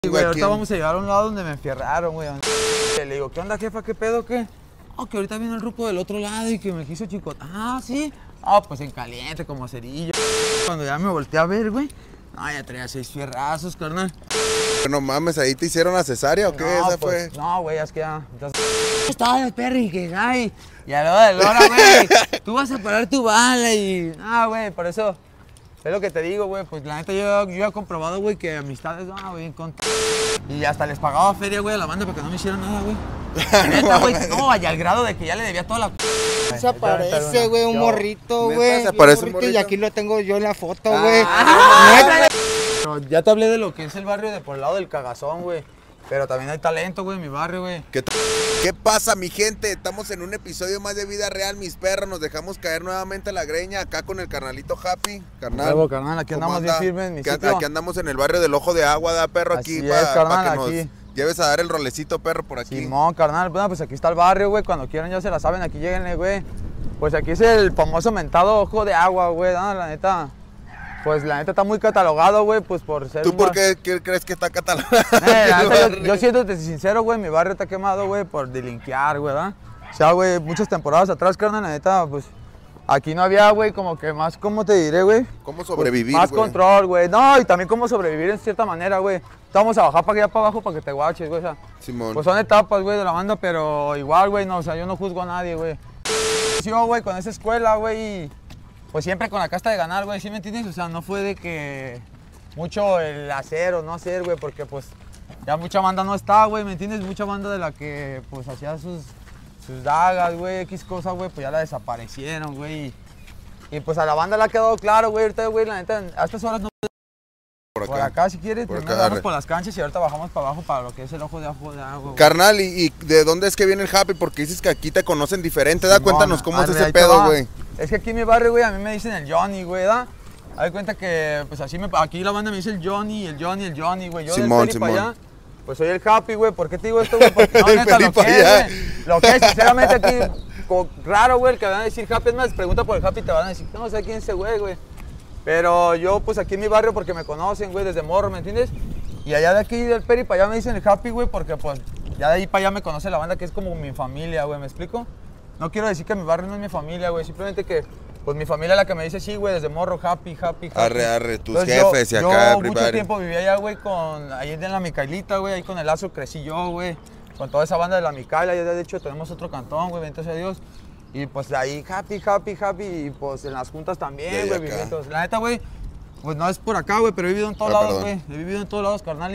Sí, güey, ahorita vamos a llegar a un lado donde me enfierraron, güey. Le digo, ¿qué onda, jefa? ¿Qué pedo, qué? Oh, que ahorita viene el rupo del otro lado y que me quiso chicotar. Ah, ¿sí? Ah, pues en caliente, como cerillo. Cuando ya me volteé a ver, güey, no, ya traía 6 fierrazos, carnal. No mames, ¿ahí te hicieron la cesárea o qué? No, ¿Esa pues, fue? no, güey, es que ya... Estaba el perri, que ay. Y a la hora de la hora, güey, tú vas a parar tu bala y... Ah, güey, por eso... Es lo que te digo, güey, pues la neta yo he comprobado, güey, que amistades, güey, en contra. Y hasta les pagaba feria, güey, a la banda para que no me hicieran nada, güey. Neta, güey, no, y al grado de que ya le debía toda la... Se aparece, güey, un morrito, ¿Neta güey. se aparece un Y morrito? aquí lo tengo yo en la foto, güey. Pero ya te hablé de lo que es el barrio de por el lado del Cagazón, güey. Pero también hay talento, güey, en mi barrio, güey. ¿Qué pasa, mi gente? Estamos en un episodio más de Vida Real, mis perros. Nos dejamos caer nuevamente la greña acá con el carnalito Happy. Carnal. Luego, carnal, aquí ¿cómo andamos bien anda? firmes en mi sitio. Aquí andamos en el barrio del Ojo de Agua, da perro, Así aquí es, carnal, para que aquí. nos lleves a dar el rolecito, perro, por aquí. Simón, carnal, bueno, pues aquí está el barrio, güey. Cuando quieran ya se la saben, aquí lléguenle, güey. Pues aquí es el famoso mentado Ojo de Agua, güey, ¿no? La neta. Pues la neta está muy catalogado, güey, pues por ser... ¿Tú por qué crees que está catalogado? La neta, yo siéndote sincero, güey, mi barrio está quemado, güey, por delinquear, güey, ¿verdad? O sea, güey, muchas temporadas atrás, carnal, la neta, pues... Aquí no había, güey, como que más, ¿cómo te diré, güey? ¿Cómo sobrevivir, Más güey? control, güey. No, y también cómo sobrevivir en cierta manera, güey. Vamos a bajar para allá para abajo para que te guaches, güey, o sea... Simón. Pues son etapas, güey, de la banda, pero igual, güey, no, o sea, yo no juzgo a nadie, güey. Yo, güey, con esa escuela, güey, pues siempre con la casta de ganar, güey, ¿sí me entiendes? O sea, no fue de que mucho el hacer o no hacer, güey, porque pues ya mucha banda no está, güey, ¿me entiendes? Mucha banda de la que pues hacía sus dagas, güey, X cosas, güey, pues ya la desaparecieron, güey. Y pues a la banda le ha quedado claro, güey, ahorita, güey, la neta, a estas horas no... Por acá, si quieres, Por primero acá, vamos por las canchas y ahorita bajamos para abajo para lo que es el Ojo de Agua, güey. Carnal, ¿y de dónde es que viene el Happy? Porque dices que aquí te conocen diferente, da, Simón, cuéntanos cómo es arre, ese ahí te pedo, va. güey. Es que aquí en mi barrio, güey, a mí me dicen el Johnny, güey, ¿da? Haz de cuenta que, pues así aquí la banda me dice el Johnny, el Johnny, el Johnny, güey. Yo Simón, del Peri para Simón. allá, pues soy el Happy, güey. ¿Por qué te digo esto, güey? Porque no, El neta, Peri lo pa' que es, allá. güey. Lo que es, sinceramente, aquí, raro, güey, el que van a decir Happy. Es más, pregunta por el Happy, te van a decir, no sé quién es ese güey, güey. Pero yo, pues aquí en mi barrio, porque me conocen, güey, desde morro, ¿me entiendes? Y allá de aquí, del Peri para allá, me dicen el Happy, güey, porque pues ya de ahí para allá me conoce la banda, que es como mi familia, güey, ¿me explico? No quiero decir que mi barrio no es mi familia, güey, simplemente que, pues mi familia es la que me dice, sí, güey, desde morro, Happy, Happy, Happy. Arre, tus Entonces, jefes y acá, Yo mucho everybody. tiempo viví allá, güey, ahí en la Micaelita, güey, ahí con el Lazo crecí yo, güey, con toda esa banda de la Micaela, ya de hecho tenemos otro cantón, güey, bendito sea Dios. Y pues de ahí, Happy, Happy, Happy, y pues en las juntas también, güey, acá. vivitos. La neta, güey, pues no es por acá, güey, pero he vivido en todos lados, güey, he vivido en todos lados, carnal,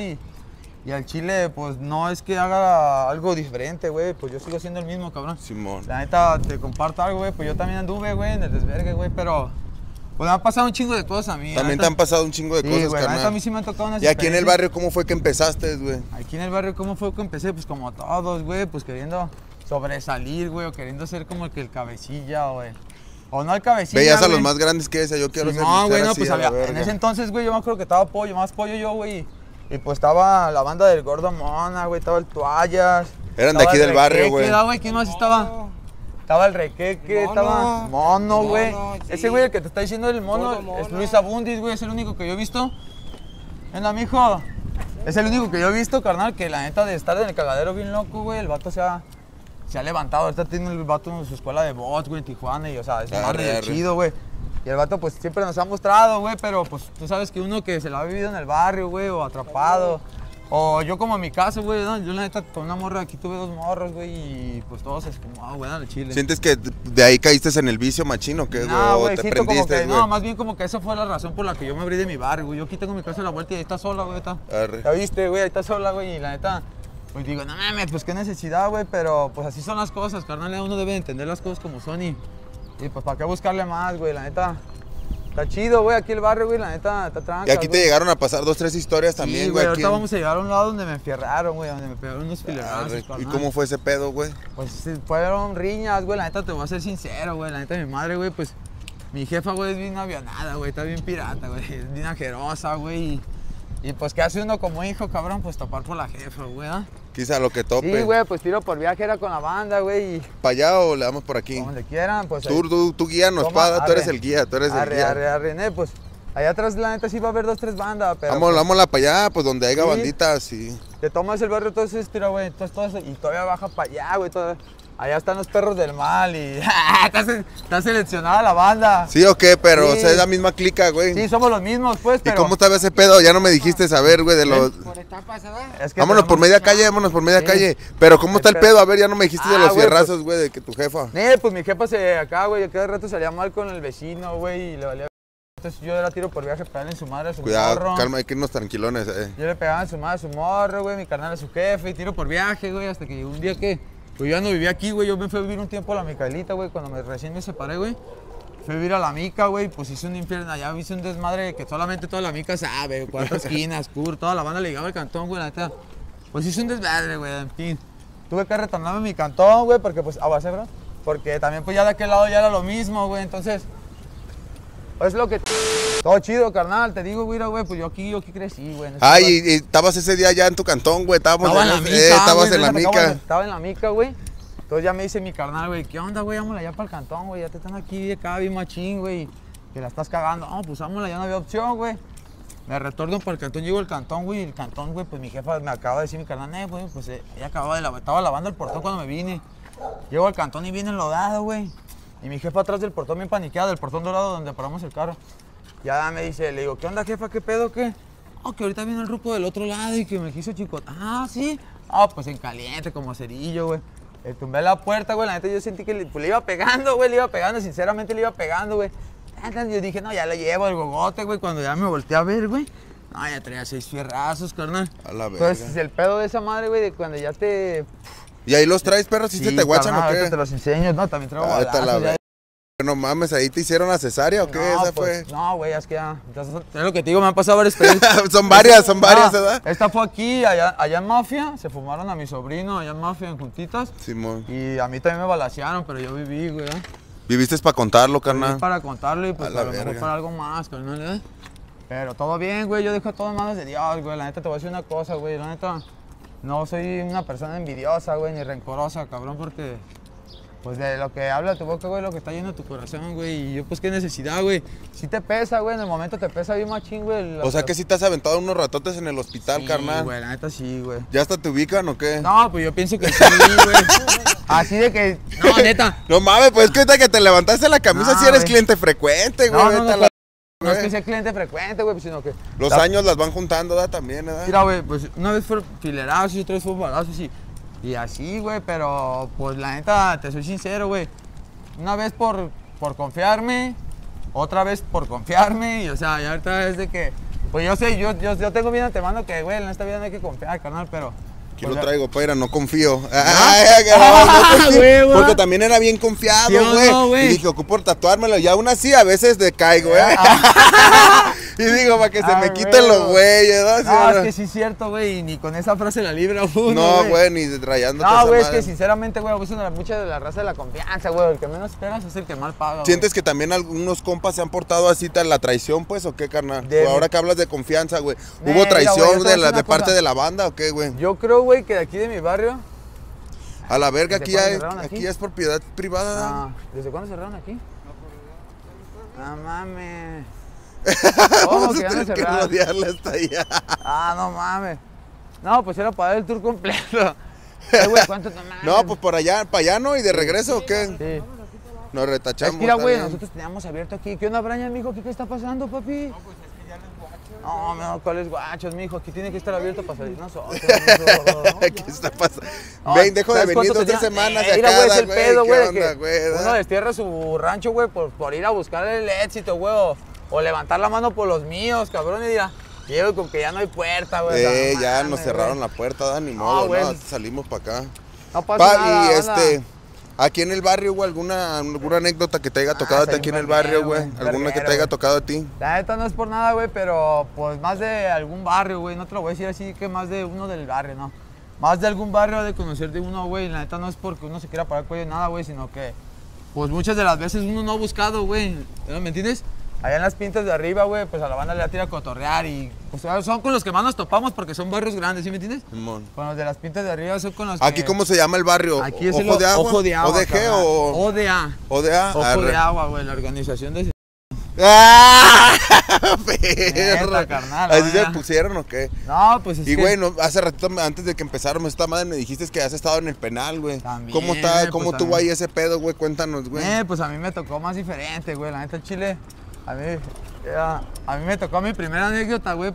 y al chile, pues no es que haga algo diferente, güey, pues yo sigo siendo el mismo, cabrón. Simón. La neta, te comparto algo, güey, pues yo también anduve, güey, en el desvergue, güey, pero pues me han pasado un chingo de cosas a mí. También te han pasado un chingo de Sí, cosas, güey, la neta a carnal. mí sí me han tocado unas ¿Y aquí en el experiencias. barrio cómo fue que empezaste, güey? Aquí en el barrio, ¿cómo fue que empecé? Pues como todos, güey, pues queriendo sobresalir, güey, o queriendo ser como el cabecilla, güey. O no el cabecilla, Veías a los güey. más grandes que ese, yo quiero ser No, güey, no, así, pues a la había, en verga. ese entonces, güey, yo me acuerdo que estaba más pollo yo, güey. Y pues estaba la banda del Gordo Mona, güey, estaba el Toallas. Eran de estaba aquí el del barrio, Requeque, güey. güey, ¿quién más estaba? Estaba el Requeque, Mono. estaba Mono, güey. Mono, sí. Ese güey, el que te está diciendo el mono, Gordo Mono. es Luis Abundis, güey, es el único que yo he visto. Venga, mijo. Es el único que yo he visto, carnal, que la neta de estar en el cagadero bien loco, güey, el vato se ha levantado. Ahorita tiene el vato en su escuela de bots, güey, en Tijuana, y o sea, es un man medio chido, güey. Y el vato, pues, siempre nos ha mostrado, güey, pero, pues, tú sabes que uno que se lo ha vivido en el barrio, güey, o atrapado, o yo como en mi caso, güey, ¿no? Yo la neta con una morra, aquí tuve 2 morros, güey, y pues todos es como, güey, dale chile. ¿Sientes que de ahí caíste en el vicio machino, qué, güey? No, ¿O güey, te siento como prendiste, que, güey? no, más bien como que esa fue la razón por la que yo me abrí de mi barrio, güey. Yo aquí tengo mi casa a la vuelta y ahí está sola, güey, está. Arre. ¿Ya viste, güey? Ahí está sola, güey, y la neta, pues digo, no mames, pues qué necesidad, güey, pero pues así son las cosas, carnal, uno debe entender las cosas como son y pues para qué buscarle más, güey, la neta. Está chido, güey, aquí el barrio, güey, la neta, está tranca. Y aquí te llegaron a pasar 2, 3 historias también, Sí, güey. güey, aquí ahorita en- vamos a llegar a un lado donde me enfierraron, güey, donde me pegaron unos Arre. filerazos, ¿Y carnal. cómo fue ese pedo, güey? Pues sí, fueron riñas, güey, la neta te voy a ser sincero, güey, la neta mi madre, güey, pues mi jefa, güey, es bien avionada, güey, está bien pirata, güey, es bien ajerosa, güey, y pues ¿qué hace uno como hijo, cabrón? Pues topar por la jefa, güey, ¿ah? Quizá lo que tope. Sí, güey, pues tiro por viaje era con la banda, güey, y ¿Para allá o le damos por aquí? donde quieran, pues Tú guíanos, Toma, tú eres arre. el guía, tú eres el arre, guía. arre, arre, pues Allá atrás, la neta, sí va a haber 2, 3 bandas, pero... Vámonos para allá, pues donde haya Sí. banditas, sí. Te tomas el barrio todo eso, tira, güey, todo eso, y todavía baja para allá, güey, allá están los perros del mal y... está seleccionada la banda. ¿Sí o qué? Pero, Sí. o sea, es la misma clica, güey. Sí, somos los mismos, pues, ¿Y pero... cómo estaba ese pedo? Ya no me dijiste saber, güey, de los... Por etapas, ¿verdad? Es que Vámonos por tenemos- media calle, vámonos por media Sí. calle. Pero, ¿cómo está el pedo? A ver, ya no me dijiste de Ah, los güey, fierrazos, güey, de que tu jefa. Pues mi jefa acá, güey, cada rato salía mal con el vecino, güey, y le valía... Entonces yo era tiro por viaje, pegarle en su madre a su Cuidado, morro. calma, hay que irnos tranquilones, Yo le pegaba en su madre a su morro, güey, mi carnal a su jefe, y tiro por viaje, güey, hasta que llegó un día que... Pues yo ya no vivía aquí, güey, yo me fui a vivir un tiempo a la Micaelita, güey, cuando recién me separé, güey. Fui a vivir a la Mica, güey, pues hice un infierno allá, hice un desmadre que solamente toda la Mica sabe, 4 esquinas, toda la banda le llegaba al cantón, güey, la neta. Pues hice un desmadre, güey, en fin. Tuve que retornarme a mi cantón, güey, porque pues, base, bro, porque también pues ya de aquel lado ya era lo mismo, güey, entonces... Pues lo que... Todo chido, carnal, te digo, güey, pues yo aquí crecí, güey. Ay, y estabas ese día ya en tu cantón, güey, estábamos Estaba en la Mica, estabas güey, en la Mica. Estaba en la Mica, güey. Entonces ya me dice mi carnal, güey, ¿qué onda, güey? Vámonos allá para el cantón, güey. Ya te están aquí de acá bien machín, güey. Que la estás cagando. No, pues vámonos, ya no había opción, güey. Me retorno para el cantón, llego al cantón, güey. Y el cantón, güey, pues mi jefa me acaba de decir, mi carnal, güey, pues ella estaba lavando el portón cuando me vine. Llego al cantón y viene enlodado, güey. Y mi jefa atrás del portón bien paniqueada, del portón dorado donde paramos el carro. Ya me dice, le digo, ¿qué onda, jefa? ¿Qué pedo, qué? Oh, que ahorita viene el ruco del otro lado y que me quiso chicotar. Ah, ¿sí? Ah, pues en caliente, como cerillo, güey. Le tumbé la puerta, güey, la neta yo sentí que le iba pegando, güey, le iba pegando, sinceramente le iba pegando, güey. Yo dije, no, ya le llevo el gogote, güey, cuando ya me volteé a ver, güey. No, ya traía 6 fierrazos, carnal. A la verga. Entonces, el pedo de esa madre, güey, de cuando ya te... ¿Y ahí los traes, perros? ¿Sí se te guachan carnal, o qué? ahorita te los enseño, no, también traigo Ah, vete a la balazos, ya. verga. No mames, ¿ahí te hicieron la cesárea o qué? Esa pues, fue. No, güey, es que ya. Entonces, es lo que te digo, me han pasado varias experiencias. son varias, ¿verdad? Esta fue aquí, allá en Mafia. Se fumaron a mi sobrino allá en Mafia, en Juntitas. Simón. Y a mí también me balacearon, pero yo viví, güey. Viviste para contarlo, Viví carnal. para contarlo y pues A a la lo mejor verga. para algo más, carnal, ¿eh? Pero todo bien, güey. Yo dejo todo en manos de Dios, güey. La neta te voy a decir una cosa, güey. La neta, no soy una persona envidiosa, güey, ni rencorosa, cabrón, porque. Pues de lo que habla tu boca, güey, lo que está lleno de tu corazón, güey. Y yo, pues, qué necesidad, güey. Sí te pesa, güey, en el momento te pesa bien machín, güey. O sea que sí te has aventado unos ratotes en el hospital, Sí, carnal. güey, la neta sí, güey. ¿Ya hasta te ubican o qué? No, pues yo pienso que sí, güey. Así de que, no, neta. No mames, pues que ahorita que te levantaste la camisa No, si eres güey. cliente frecuente, güey. No, vete a no, la- no es que sea cliente frecuente, güey, sino que... Los años las van juntando, ¿verdad? También, ¿verdad? Mira, güey, pues una vez fue filerazos y otra vez fue balazos y así, güey, pero pues la neta, te soy sincero, güey. Una vez por confiarme, otra vez por confiarme, y o sea, ya ahorita es de que, pues yo sé, yo tengo bien antemano que, güey, en esta vida no hay que confiar, carnal, pero... Aquí pues, lo ya- traigo, Paira, no confío. güey, güey. Porque también era bien confiado, ¿Sí o no, güey. güey? Y dije, ocupo tatuármelo. Y aún así, a veces decaigo, ¿eh? Y digo, para que se me quiten los güeyes, ¿no? ¿Sí No, o es no? que sí es cierto, güey, y ni con esa frase la libra uno, No, güey, ni rayándote esa No, güey, es madre. que sinceramente, güey, abusan mucha de la raza de la confianza, güey. El que menos esperas es el que mal paga, güey. ¿Sientes que también algunos compas se han portado así tan la traición, pues, o qué, carnal? De- O ahora que hablas de confianza, güey. ¿Hubo Mira, traición güey, yo te voy a decir de una parte cosa. de la banda o qué, güey? Yo creo, güey, que de aquí de mi barrio... A la verga, ¿Desde aquí ya, cuándo es, cerraron aquí aquí? ya es propiedad privada. Ah, ¿desde cuándo cerraron aquí? No mames. ¿Cómo Vamos que a ya no tener que cerraron? rodearla hasta allá. Ah, no mames. No, pues era para dar el tour completo. Güey, ¿cuánto no mames? No, pues por allá, para allá, ¿no? ¿Y de regreso o qué? Sí. Nos retachamos. Es que, mira, está güey, bien. nosotros teníamos abierto aquí. ¿Qué onda, Brian, mijo? ¿Qué está pasando, papi? No, pues es que ya les guachos. No, ¿cuáles guachos, mijo? Aquí tiene que estar abierto para salir nosotros. ¿Qué está pasando? No, Ven, dejo de ¿sabes venir cuánto 2 tenía? semanas de Mira, acá, güey, es el pedo, güey, de ¿Qué que onda, güey? uno destierra su rancho, güey, por ir a buscar el éxito, güey, o levantar la mano por los míos, cabrón, y dirá, llego con que ya no hay puerta, güey. o sea, no Ya mames, nos cerraron güey. la puerta, da, ni No, modo, güey. no, salimos para acá. No pasa nada, Y banda. aquí en el barrio, güey, alguna anécdota que te haya tocado a ti soy aquí en un el barrio, verguero, güey. güey, ¿Alguna que te verguero, haya güey. tocado a ti? La neta no es por nada, güey, pero pues más de algún barrio, güey. No te lo voy a decir así que más de uno del barrio, no. Más de algún barrio de conocer de uno, güey. La neta no es porque uno se quiera parar el cuello de nada, güey, sino que pues muchas de las veces uno no ha buscado, güey. ¿Me entiendes? Allá en las pintas de arriba, güey, pues a la banda le da tira a cotorrear y pues son con los que más nos topamos porque son barrios grandes, ¿sí me entiendes? Simón. Con los de las pintas de arriba son con los ¿Aquí que... cómo se llama el barrio? Aquí es ¿Ojo el de agua? Ojo de agua. ¿ODG carnal. o...? ODA. ODA. Ojo Arre. de agua, güey, la organización de... ¡Ah! Neta, Perro. carnal, ¿Así se oiga. pusieron o qué? No, pues es Y que... güey, no, hace ratito antes de que empezáramos esta madre me dijiste que has estado en el penal, güey. También, ¿Cómo está? pues, ¿Cómo tuvo también. ahí ese pedo, güey? Cuéntanos, güey. Pues a mí me tocó más diferente, güey. La neta, el Chile, a mí me tocó mi primera anécdota, güey,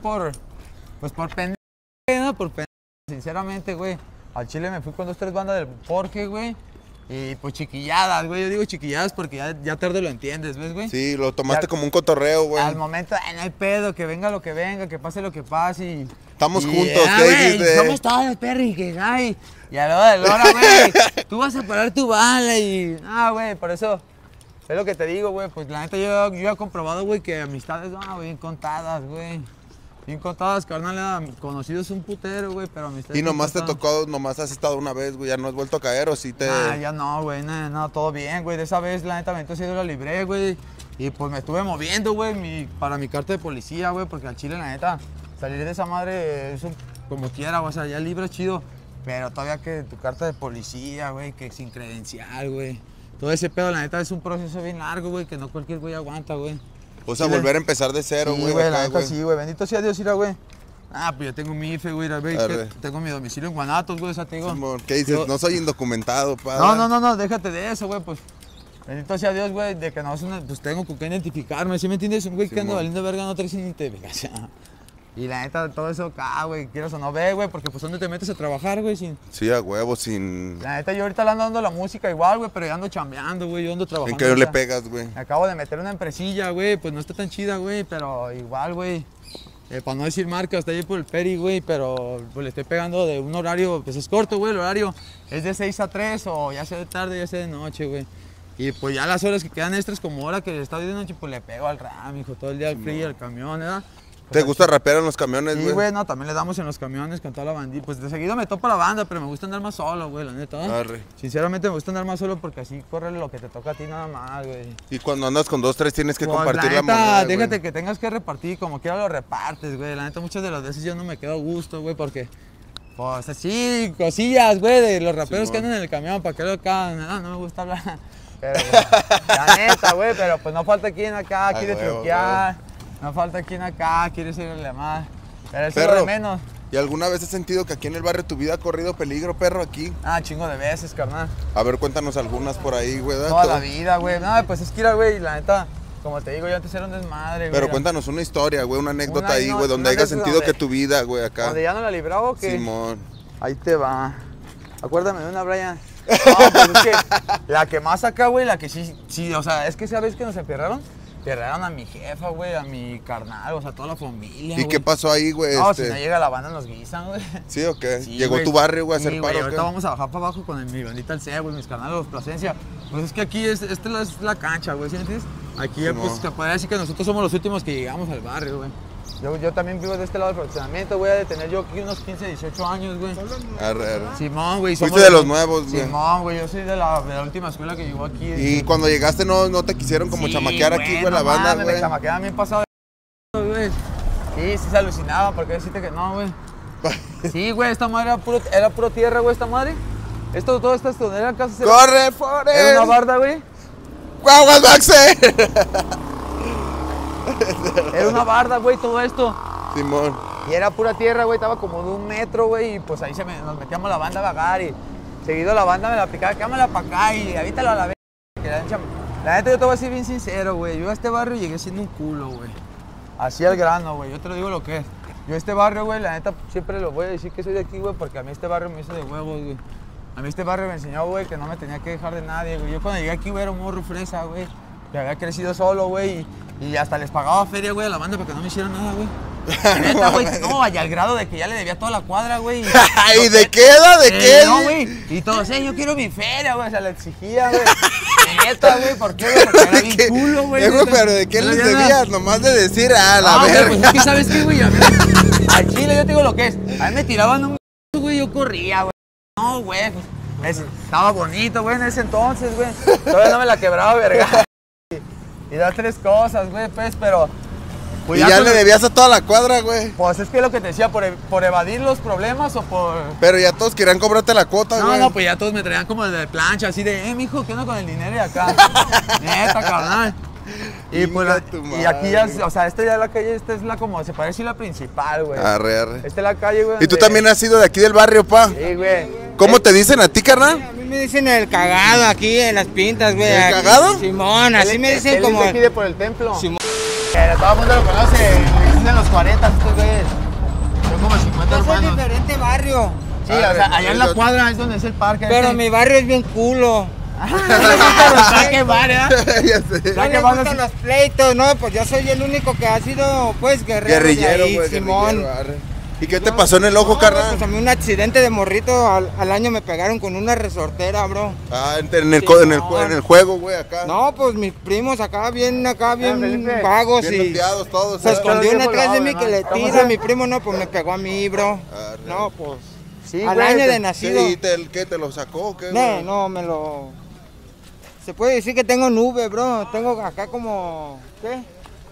pues por pendejo, ¿no? Por pendejo, sinceramente, güey. Al Chile me fui con 2, 3 bandas del Jorge, güey. Y pues chiquilladas, güey. Yo digo chiquilladas porque ya tarde lo entiendes, ¿ves, güey? Sí, lo tomaste Ya- como un cotorreo, güey. Al momento, no hay pedo, que venga lo que venga, que pase lo que pase y... Estamos y, juntos, ¿qué güey, dijiste? somos todos, perro, y que, ay, y a la hora de la hora, güey, tú vas a parar tu bala y... güey, por eso, es lo que te digo, güey, pues la neta yo he comprobado, güey, que amistades, bien contadas, güey. Bien contadas, carnal, conocidos un putero, güey, pero amistades... Y nomás te bien contadas. tocó, nomás has estado una vez, güey, ya no has vuelto a caer o sí te... Ya no, güey, no, todo bien, güey. De esa vez, la neta, entonces yo la libré, güey. Y pues me estuve moviendo, güey, para mi carta de policía, güey, porque al Chile, la neta, salir de esa madre es como quiera, güey, o sea, ya libre es chido. Pero todavía que tu carta de policía, güey, que sin credencial, güey. Todo ese pedo, la neta, es un proceso bien largo, güey, que no cualquier güey aguanta, güey. O sea, Sí, volver a empezar de cero, Sí, güey. güey, acá, la neta, sí, güey. Bendito sea Dios, mira, güey. Pues yo tengo mi IFE, güey, güey, Arre. tengo mi domicilio en Guanatos, güey, o sea, te digo. Simón, ¿qué dices? Yo- No soy indocumentado, padre. No, déjate de eso, güey, pues. Bendito sea Dios, güey, de que no pues tengo con qué identificarme, ¿sí me entiendes? Un güey que anda Simón. valiendo verga no trae sin identificación. Y la neta, todo eso acá, güey, quieras o no ve, güey, porque pues ¿dónde te metes a trabajar, güey? Sí, a huevo, sin... La neta, yo ahorita le ando dando la música igual, güey, pero yo ando chambeando, güey, yo ando trabajando. ¿En qué le ahorita. pegas, güey? Me acabo de meter una empresilla, güey, pues no está tan chida, güey, pero igual, güey. Para no decir marca, está ahí por el Peri, güey, pero pues le estoy pegando de un horario, pues es corto, güey, el horario es de 6 a 3 o ya sea de tarde, ya sea de noche, güey. Y pues ya las horas que quedan extras como hora que está de noche, pues le pego al RAM, hijo, todo el día al free, al camión, ¿verdad? ¿Te gusta rapear en los camiones, Sí, güey? güey, no, también le damos en los camiones con toda la bandita. Pues de seguido me topa la banda, pero me gusta andar más solo, güey, la neta. Arre. Sinceramente me gusta andar más solo porque así corre lo que te toca a ti nada más, güey. Y cuando andas con 2, 3 tienes que Pues, compartir la neta, moneda, güey. déjate que tengas que repartir, como quiera lo repartes, güey. La neta, muchas de las veces yo no me quedo a gusto, güey, porque... Pues así, cosillas, güey, de los raperos Simón. que andan en el camión, para que lo acá, no me gusta hablar. Pero, pues, la neta, güey, pero pues no falta quien acá quiere huevo, truquear, no falta quien acá quiere ser el más. Pero eso es Perro. lo de menos. ¿Y alguna vez has sentido que aquí en el barrio tu vida ha corrido peligro, perro, aquí? Chingo de veces, carnal. A ver, cuéntanos algunas por ahí, güey. ¿verdad? Toda la vida, güey. No, pues es que era, güey, la neta, como te digo, yo antes era un desmadre, güey. Pero cuéntanos una historia, güey, una anécdota Una- ahí, no, güey, donde una hayas anécdota sentido donde- que tu vida, güey, acá. Donde ya no la libraba, ¿o qué? Simón. Ahí te va. Acuérdame de una, Brian. No, pues es que la que más acá, güey, la que sí, o sea, es que sabes que nos emperraron. Emperraron a mi jefa, güey, a mi carnal, o sea, toda la familia. ¿Y güey. qué pasó ahí, güey? No, si no llega la banda nos guisan, güey. ¿Sí o qué? Sí, ¿Llegó güey. tu barrio, güey, a hacer Sí, güey, paro o ahorita qué? vamos a bajar para abajo con mi bandita el C, güey, mis canales, los Plasencia. Pues es que aquí es la cancha, güey, ¿sí me entiendes? Aquí, Simón. pues, te podría decir que nosotros somos los últimos que llegamos al barrio, güey. Yo también vivo de este lado del fraccionamiento, güey, de tener yo aquí unos 15, 18 años, güey. Arre, arre. Simón, güey. Fuiste somos de los nuevos, güey. Simón, güey, yo soy de la última escuela que llegó aquí. Y cuando llegaste no te quisieron como Sí, chamaquear aquí, güey, la no banda, mames, güey. Me chamaqueaban bien pasado de güey. Sí, se alucinaban, porque decirte que no, güey. Sí, güey, esta madre era puro tierra, güey, esta madre. Todo esto donde eran casas. ¡Corre, Era Forel! una barda, güey. ¡Guaguas, Maxe! Era una barda, güey, todo esto. Simón. Y era pura tierra, güey, estaba como de 1 metro, güey, y pues ahí nos metíamos la banda a vagar y seguido la banda me la aplicaba, cámara para acá y ahorita a la vez. La neta yo te voy a decir bien sincero, güey, yo a este barrio llegué siendo un culo, güey. Así al grano, güey, yo te lo digo lo que es. Yo a este barrio, güey, la neta siempre lo voy a decir que soy de aquí, güey, porque a mí este barrio me hizo de huevos, güey. A mí este barrio me enseñó, güey, que no me tenía que dejar de nadie, güey. Yo cuando llegué aquí, güey, era un morro fresa, güey. Que había crecido solo, güey, y hasta les pagaba feria, güey, a la banda para que no me hicieran nada, güey. Neta, güey, no, y al grado de que ya le debía toda la cuadra, güey. ¿Y de qué edad? ¿De qué? No, güey. Y todos, yo quiero mi feria, güey. O sea, le exigía, güey. Neta, güey, ¿por qué, güey? Porque era bien culo, güey. Güey, neta. pero ¿de qué No les le daba- debías? Nomás de decir, la No, güey, verga. pues es que, ¿sabes qué, güey? A mí, al chile yo te digo lo que es. A mí me tiraban un güey, yo corría, güey. No, güey, pues, estaba bonito, güey, en ese entonces, güey. Todavía no me la quebraba, verga. Y das 3 cosas, güey, pues, pero... Y ya con- le debías a toda la cuadra, güey. Pues es que es lo que te decía, por evadir los problemas o por... Pero ya todos querían cobrarte la cuota, No, güey. no, pues ya todos me traían como de plancha, así de, mijo, ¿qué onda con el dinero y acá? Neta, carnal. Y, pues, Chinga tu y aquí ya, madre. o sea, esta ya es la calle, esta es la como, se parece la principal, güey. Arre. Esta es la calle, güey. ¿Y tú donde- también has sido de aquí del barrio, pa? Sí, güey. ¿Cómo te dicen a ti, carnal? A mí me dicen el cagado aquí en las pintas, güey. ¿El Aquí. cagado? Simón, así me dicen Él como. es de aquí de por el templo. Simón. Todo el mundo lo conoce, es de los 40 estos güeyes. Son como 50 Yo soy hermanos. diferente barrio. Sí, o sea, allá en la cuadra es donde es el parque. Pero ese. mi barrio es bien culo. ¿Qué bar, ya sé. No que le van a- gustan los pleitos, no, pues yo soy el único que ha sido, pues, guerrero. de Guerrillero, ahí, güey. Simón. guerrillero, arre. ¿Y qué te pasó en el ojo, No, carnal? Pues a mí un accidente de morrito al año me pegaron con una resortera, bro. Ah, en el juego, güey, acá. No, pues mis primos acá bien Felipe. vagos Bien y limpiados todos. se ¿eh? escondió Pero una yo atrás de por mí lado, que le ¿verdad? tira, mi primo no, pues me pegó a mí, bro. Arre. No, pues Sí, al güey, año de te- nacido. ¿Y qué, te lo sacó o qué, No, güey? no, me lo... Se puede decir que tengo nube, bro. Tengo acá como... ¿Qué?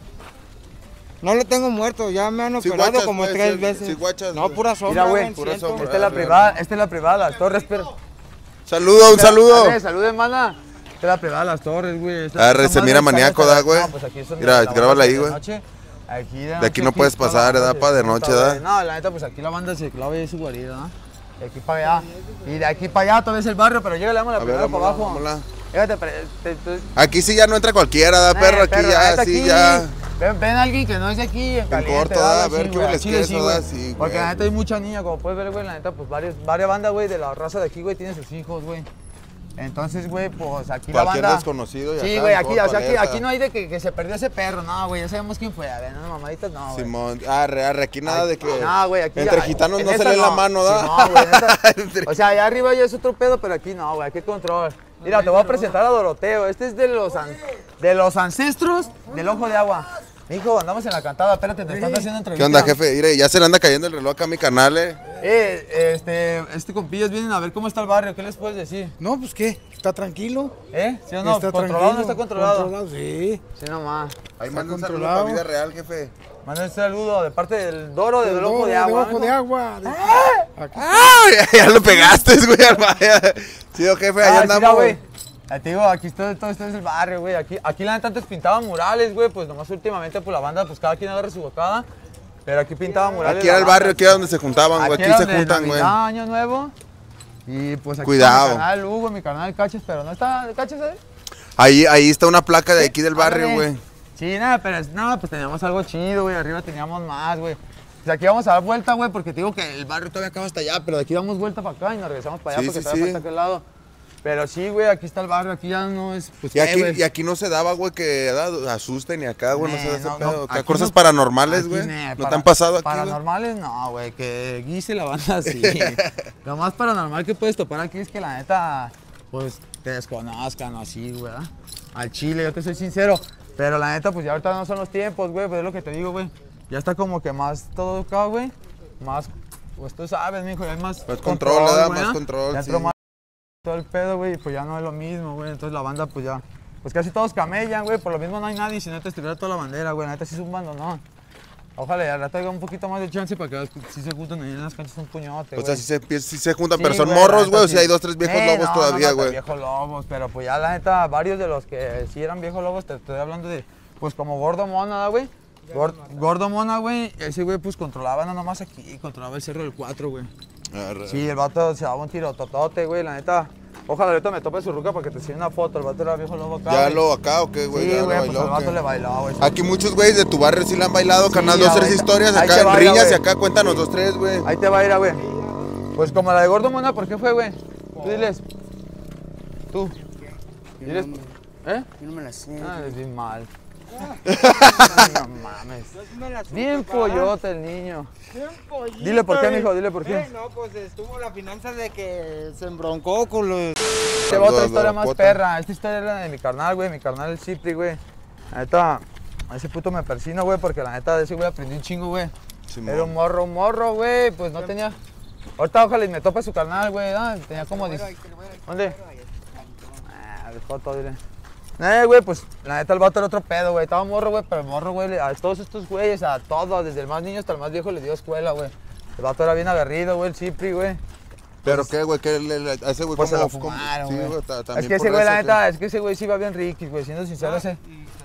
No lo tengo muerto, ya me han Sí operado guachas, como pues, 3 sí, veces. sí guachas, no, güey. pura sombra, Mira, güey, güey, pura siento. sombra. Esta es la privada, esta es la privada, las torres, pero. Saludo, un saludo. Salud, hermana. Esta es la privada, las torres, güey. Esta- Arre, esta se madre mira está maníaco, esta- ¿da, güey? No, pues aquí son de Mira, la grábala banda ahí, de güey. noche. Aquí De aquí no puedes toda pasar, la ¿verdad, banda pa? se De noche, junta, ¿da? güey. No, la neta, pues aquí la banda se clava y es su guarida, ¿no? De aquí para allá. Y de aquí para allá todavía es el barrio, pero llega, le damos la A ver, primera para vámonos, abajo. vámonos. Fíjate, Aquí sí ya no entra cualquiera, da perro, aquí perro, ya, neta, sí aquí, ya. Ven a alguien que no es de aquí, en caliente, corto, ¿verdad? da, a Sí, ver, ¿qué güey, les al chile quieres, sí, da? güey. Sí, Porque güey. la neta hay mucha niña, como puedes ver, güey, la neta, pues varias bandas, güey, de la raza de aquí, güey, tienen sus hijos, güey. Entonces, güey, pues aquí la Cualquier banda... desconocido y Sí, acá, güey, en aquí, corto, o sea, alerta. aquí no hay de que se perdió ese perro, no, güey, ya sabemos quién fue, a ver, no, mamaditas, no, güey. Simón, arre, aquí nada de que. No, güey, aquí Entre ya- gitanos en no se esta lee la mano, ¿da? Sí, no, güey, neta. Entre- O sea, allá arriba ya es otro pedo, pero aquí no, güey, aquí control. Mira, te voy a presentar a Doroteo. Este es de los ancestros del Ojo de Agua. Hijo, andamos en la cantada, espérate, te están haciendo entrevista. ¿Qué onda, jefe? Mire, ya se le anda cayendo el reloj acá a mi canal, Este compillas vienen a ver cómo está el barrio, ¿qué les puedes decir? No, pues qué, está tranquilo. ¿Sí o no? Está ¿Controlado o no tranquilo, está controlado? Controlado, sí. Sí, nomás. Ahí manda un saludo controlado. para vida real, jefe. Manda un saludo de parte del Doro, del Del Ojo de Doro, Agua. Ojo de mijo. agua. Aquí. ¡Ah! Ya lo pegaste, güey, al vaya. Sí, jefe, ahí Ah, sí, andamos. ya, güey. Ya te digo, aquí todo esto es el barrio, güey. Aquí la neta antes pintaban murales, güey. Pues nomás últimamente, pues la banda, pues cada quien agarra su bocada. Pero aquí pintaban murales. Aquí la era el banda. barrio, aquí era donde se juntaban, güey. Aquí era se donde juntan, güey. Navidad, Año Nuevo. Y pues aquí Cuidado. está mi canal Hugo, mi canal Cachas, pero no está Cachas, ¿eh? Ahí está una placa de aquí del barrio, Ándale. güey. Sí, nada, pero no, pues teníamos algo chido, güey. Arriba teníamos más, güey. Pues aquí vamos a dar vuelta, güey, porque te digo que el barrio todavía acaba hasta allá, pero de aquí damos vuelta para acá y nos regresamos para allá Sí, porque sí, todavía sí. falta aquel lado. Pero sí, güey, aquí está el barrio, aquí ya no es. Pues, Y aquí, güey. y aquí no se daba, güey, que asusten y acá, güey, no se da ese No, pedo. no, Acá aquí cosas no- paranormales, aquí, güey. ne, ¿No te han pasado aquí, güey? Paranormales no, güey, que guise la banda así. Lo más paranormal que puedes topar aquí es que la neta, pues, te desconozcan o así, güey. ¿verdad? Al chile, yo te soy sincero. Pero la neta, pues ya ahorita no son los tiempos, güey, pues es lo que te digo, güey. Ya está como que más todo acá, güey. Más, pues tú sabes, mijo, ya hay más Más control, ¿verdad? güey, Más ¿ah? control, Ya entró sí. más todo el pedo, güey, y pues ya no es lo mismo, güey. Entonces la banda, pues ya, pues casi todos camellan, güey. Por lo mismo no hay nadie, si no te estuviera toda la bandera, güey. La neta sí es un bandonón. Ojalá ya la traiga un poquito más de chance para que si se juntan ahí en las canchas un puñote, O güey. sea, sí se juntan, Sí, pero son la morros, neta, güey. O sí. sea, hay 2, 3 viejos lobos no, todavía, no, güey. viejos lobos, pero pues ya la neta, varios de los que sí eran viejos lobos, te estoy hablando de, pues como Gordo Mona, güey. Gordo Mona, güey, ese güey pues controlaba no nomás aquí, controlaba el Cerro del 4, güey. Arre. Sí, el vato se daba un tiro totote, güey, la neta. Ojalá ahorita me tope su ruca para que te enseñe una foto, el vato era viejo lobo acá. ¿Ya güey. lo acá o qué, güey? Sí, ¿Ya lo güey, pues bailó el o vato qué? le bailó, güey. Aquí muchos güeyes de tu barrio sí la han bailado, carnal. Sí, 2, 3 ahorita. historias Ahí acá te en baila, riñas y güey. acá cuéntanos 2, 3, güey. Ahí te va a ir, güey. Pues como la de Gordo Mona, ¿por qué fue, güey? Tú diles. Tú. Diles. ¿Eh? Yo no me la sé. Ah, es bien mal. No mames. Bien pollote el niño. Dile por qué, mijo, dile por qué. No, pues estuvo la finanza de que se embroncó con los... Te va otra Lo- historia lo más bota. perra. Esta historia era de mi carnal, güey. Mi carnal el Cipri, güey. La neta, a ese puto me persino, güey, porque la neta de ese güey aprendí un chingo, güey. Simón. Era un morro, güey. Pues no tenía. Ahorita ojalá y me tope su carnal, güey. ¿no? Tenía como 10. ¿Dónde? Ah, el foto, dile. Güey, pues la neta el vato era otro pedo, güey. Estaba morro, güey, pero el morro, güey, a todos estos güeyes, a todos, desde el más niño hasta el más viejo, le dio escuela, güey. El vato era bien aguerrido, güey, el Cipri, güey. ¿Pero qué, güey? ¿Qué a ese güey Pues se cómo- lo fumaron, Sí, güey. güey, también Es que ese por güey, la eso, neta, es que ese güey sí iba bien riquis, güey, siendo sincero, ese.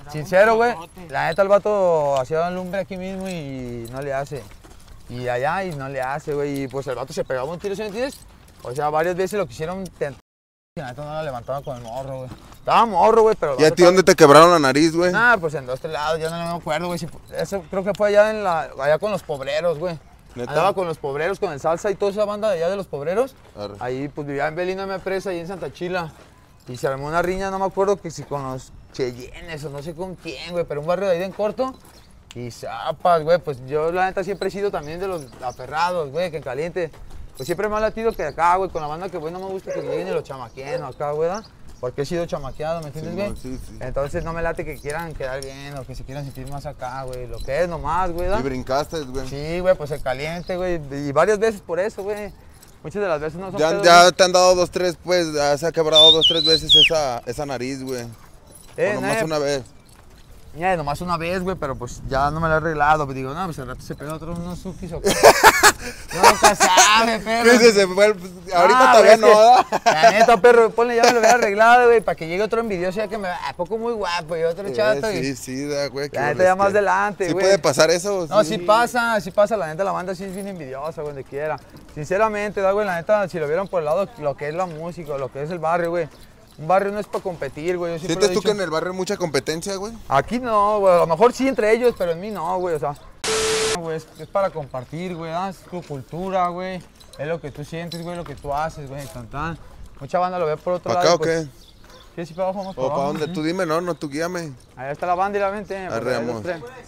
Sincero, güey. La neta, el vato hacía lumbre aquí mismo y no le hace. Y allá y no le hace, güey. Y pues el vato se pegaba un tiro, ¿sí me entiendes? O sea, varias veces lo quisieron tentar. Y la neta no la levantaba con el morro, güey. Estaba morro, güey, pero... ¿Y a ti dónde te quebraron la nariz, güey? Nah, pues en 2, 3 lados, ya no me acuerdo, güey. Eso creo que fue allá con los pobreros, güey. ¿Neta? Andaba con los pobreros, con el salsa y toda esa banda de allá de los pobreros. Arre. Ahí pues vivía en Belino M Presa, ahí en Santa Chila. Y se armó una riña, no me acuerdo que si con los Cheyennes o no sé con quién, güey, pero un barrio de ahí de en corto. Y zapas, güey, pues yo la neta siempre he sido también de los aferrados, güey, que en caliente. Pues siempre me ha latido que acá, güey, con la banda que, güey, no me gusta que lleguen y los chamaqueen acá, güey, ¿da? Porque he sido chamaqueado, ¿me entiendes, güey? Sí, sí. Entonces no me late que quieran quedar bien o que se quieran sentir más acá, güey. Lo que es nomás, güey, ¿da? Y brincaste, güey. Sí, güey, pues el caliente, güey. Y varias veces por eso, güey. Muchas de las veces no son Ya, pedos, ya güey. te han dado 2, 3, pues, ya se ha quebrado 2, 3 veces esa nariz, güey. O nomás una vez. Ya, nomás una vez, güey, pero pues ya no me lo he arreglado. Pues digo, no, pues al rato se pega otro unos sukis o qué. No, nunca sabe, perro. ¿Qué se fue? Pues, ahorita Ah, todavía güey, no, ¿da? La neta, perro, ponle, ya me lo hubiera arreglado, güey, para que llegue otro envidioso ya que me ¿a poco muy guapo? Y otro chato. Sí, sí, da, güey. La neta ya más adelante, ¿Sí güey. puede pasar eso? No, sí pasa, la neta, la banda sí es bien envidiosa, güey, donde quiera. Sinceramente, da, güey, la neta, si lo vieron por el lado, lo que es la música, lo que es el barrio, güey. Un barrio no es para competir, güey, yo siempre lo he ¿Sientes tú que dicho. en el barrio hay mucha competencia, güey? Aquí no, güey, a lo mejor sí entre ellos, pero en mí no, güey, o sea, güey, es para compartir, güey, es tu cultura, güey, es lo que tú sientes, güey, lo que tú haces, güey, tan. Mucha banda lo ve por otro ¿Para lado. acá o qué? Sí, sí, para abajo, vamos para ¿O para abajo. dónde? Tú dime, no, tú guíame. Ahí está la banda y la vente. Arre, amor.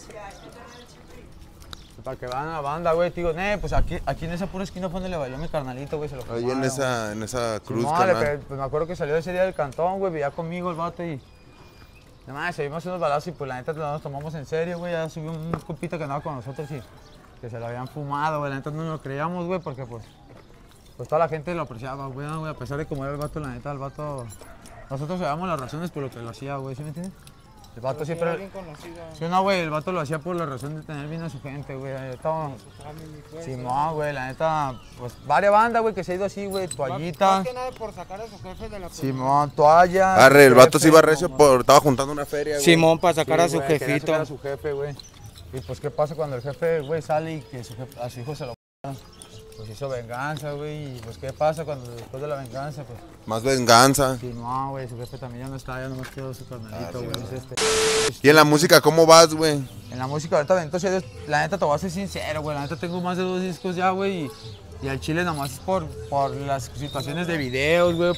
Para que vean a la banda, güey, te digo, pues aquí en esa pura esquina fue donde le bailó mi carnalito, güey, se lo Ahí fumaron, en esa cruz, no, carnal. pues me acuerdo que salió ese día del cantón, güey, vivía conmigo el vato y... Además, seguimos unos balazos y pues la neta nos tomamos en serio, güey, ya subió un compita que andaba con nosotros y que se lo habían fumado, güey, la neta no lo creíamos, güey, porque pues toda la gente lo apreciaba, güey, a pesar de cómo era el vato, la neta, el vato... Nosotros sabíamos las razones por lo que lo hacía, güey, ¿sí me entiendes? El vato siempre... Bien conocido. Sí, no, güey, el vato lo hacía por la razón de tener bien a su gente, güey. Estaba... Sí, no, güey, la neta, pues varias bandas, güey, que se ha ido así, güey, toallita. Más que nada por sacar a su jefe de la Simón, toalla. Arre, el vato se iba jefe, recio, no, estaba juntando una feria, güey. Simón, para sí, sacar a su güey, quería jefito. sacar a su jefe, güey. Y pues, ¿qué pasa cuando el jefe, güey, sale y que a su hijo se lo matan? Pues hizo venganza, güey, y pues, ¿qué pasa cuando después de la venganza, pues? Más venganza. Sí, no, güey, su jefe también ya no está, ya nomás quedó su carnalito, güey, es este. ¿Y en la música cómo vas, güey? En la música ahorita, entonces, la neta te voy a ser sincero, güey. La neta tengo más de 2 discos ya, güey. Y al chile nomás es por las situaciones de videos, güey.